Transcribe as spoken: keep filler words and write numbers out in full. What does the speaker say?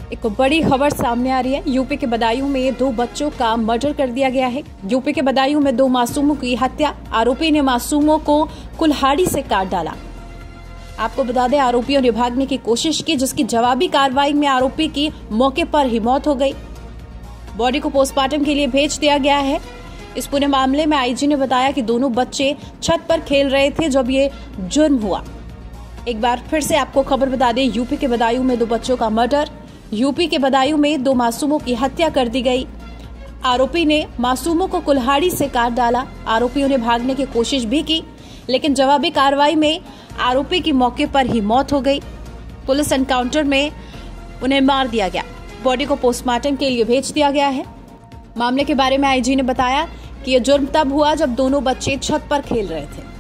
एक बड़ी खबर सामने आ रही है। यूपी के बदायूं में दो बच्चों का मर्डर कर दिया गया है। यूपी के बदायूं में दो मासूमों की हत्या, आरोपी ने मासूमों को कुल्हाड़ी से काट डाला। आपको बता दें, आरोपियों ने भागने की कोशिश की, जिसकी जवाबी कार्रवाई में आरोपी की मौके पर ही मौत हो गई। बॉडी को पोस्टमार्टम के लिए भेज दिया गया है। इस पूरे मामले में आईजी ने बताया कि दोनों बच्चे छत पर खेल रहे थे जब ये जुर्म हुआ। एक बार फिर से आपको खबर बता दें, यूपी के बदायूं में दो बच्चों का मर्डर, यूपी के बदायूं में दो मासूमों की हत्या कर दी गई। आरोपी ने मासूमों को कुल्हाड़ी से काट डाला। आरोपियों ने भागने की कोशिश भी की, लेकिन जवाबी कार्रवाई में आरोपी की मौके पर ही मौत हो गई। पुलिस एनकाउंटर में उन्हें मार दिया गया। बॉडी को पोस्टमार्टम के लिए भेज दिया गया है। मामले के बारे में आईजी ने बताया कि यह जुर्म तब हुआ जब दोनों बच्चे छत पर खेल रहे थे।